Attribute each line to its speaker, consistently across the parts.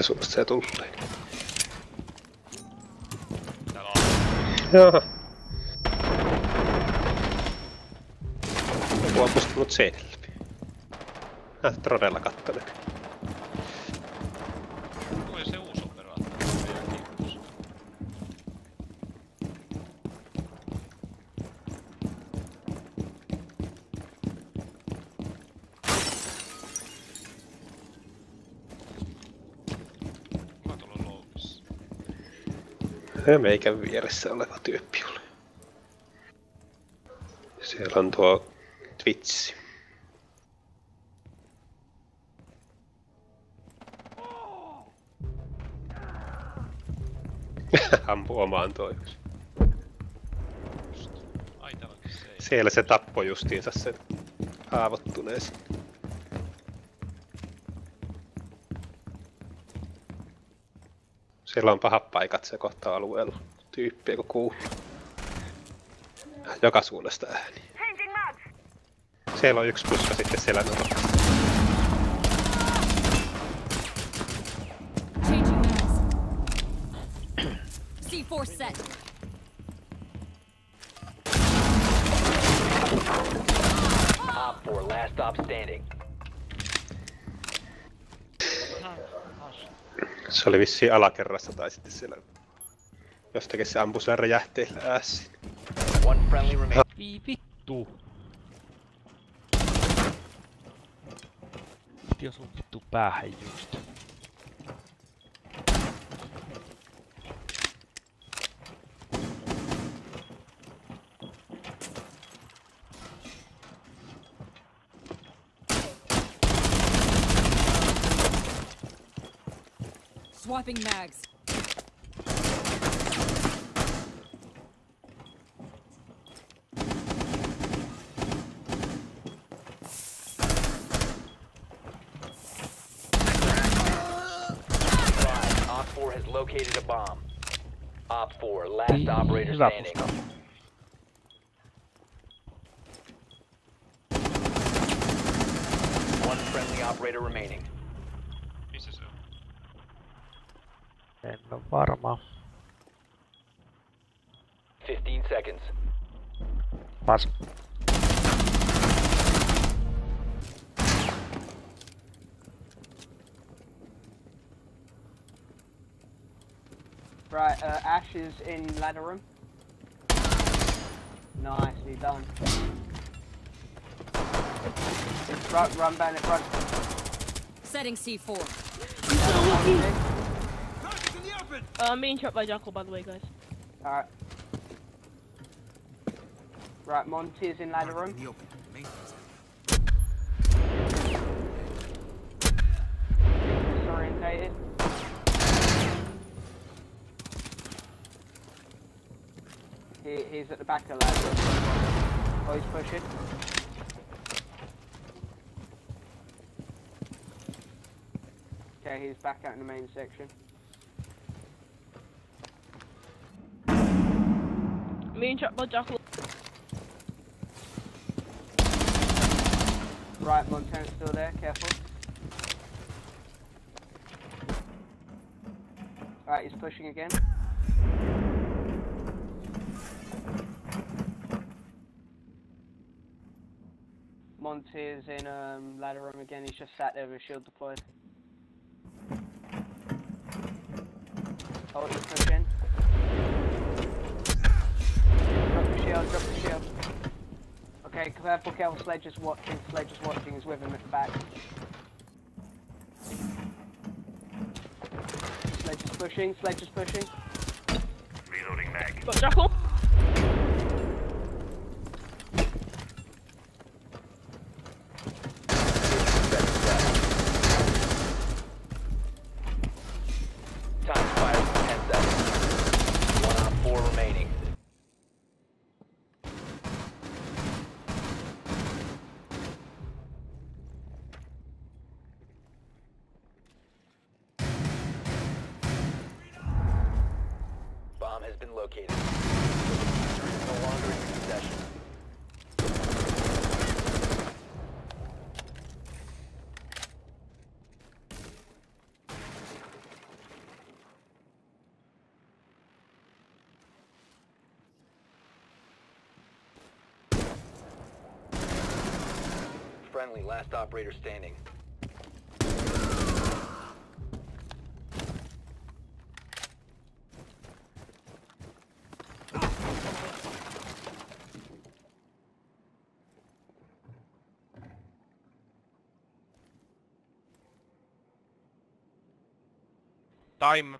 Speaker 1: suunnasta se tulee.
Speaker 2: Täällä on.
Speaker 1: Jaha. Joku on pustunut seinälle. Todella kattonen.
Speaker 2: Oi se uusi operaattori. Meidän kiinnostus. Kuka tuolla on loukissa?
Speaker 1: Meikän vieressä oleva tyyppi oli. Siellä on tuo Twitch. Ampu omaan toivoksi.
Speaker 2: Just. Ai täällä onkin se.
Speaker 1: Siellä se tappoi justiinsa sen haavoittuneen. Siellä on pahat paikat se kohta alueella. Tyyppiä kun kuuluu. Joka suunnasta ääni. Siellä on yksi puska sitten siellä nurkassa.
Speaker 3: Changing mags. C4 set.
Speaker 4: Op 4, last stop standing.
Speaker 1: Se oli vissiin alakerrassa tai sitten siellä jostakin se ampui siellä räjähteillä äässiin.
Speaker 4: One friendly remaining.
Speaker 5: Vii vittu. Piti osua vittu päähän just.
Speaker 3: Swapping mags.
Speaker 4: Op 4 has located a bomb. Op 4, last operator
Speaker 5: Hyvä
Speaker 4: standing.
Speaker 5: puska.
Speaker 4: One friendly operator remaining.
Speaker 2: Missä se on?
Speaker 5: En oo varma.
Speaker 4: 15 seconds.
Speaker 5: Pas.
Speaker 6: Right, Ash is in ladder room. Nicely done. Run bandit, run.
Speaker 3: Setting C4.
Speaker 7: I'm being shot by Jackal, by the way, guys.
Speaker 6: Alright. Right, Monty is in ladder room. Disorientated. He's at the back of the ladder room. Oh, he's pushing. Okay, he's back out in the main section.
Speaker 7: I'm being shot by Jackal.
Speaker 6: Right, Montana's still there, careful. Right, he's pushing again. Monty is in ladder room again, he's just sat there with his shield deployed. Oh, he's pushing. Drop the shield. Okay, careful, Sledge is watching, he's with him at the back. Sledge is pushing.
Speaker 4: Reloading mag.
Speaker 7: Got Jackal.
Speaker 4: Time expires in 10 seconds. One op 4 remaining. Bomb has been located. No longer in your possession. friendly, last operator standing.
Speaker 8: Time.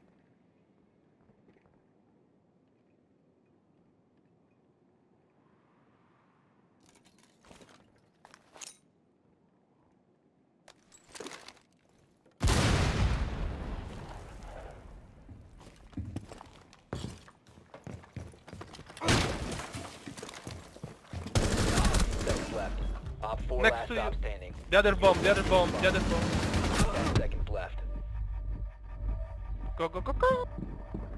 Speaker 4: Seconds left. Op 4
Speaker 8: Next
Speaker 4: last
Speaker 8: to you.
Speaker 4: stop standing.
Speaker 8: The other bomb, the other bomb, the other bomb.
Speaker 4: 10 seconds left.
Speaker 8: Go, go, go, go!